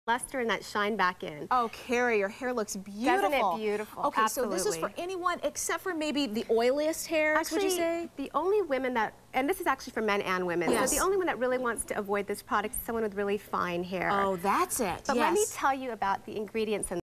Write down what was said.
luster and that shine back in. Oh, Carrie, your hair looks beautiful. Doesn't it beautiful? Okay, Absolutely. so this is for anyone except for maybe the oiliest hairs, actually, would you say? The only women that, and this is actually for men and women, yes. so the only one that really wants to avoid this product is someone with really fine hair. Oh, that's it. But let me tell you about the ingredients in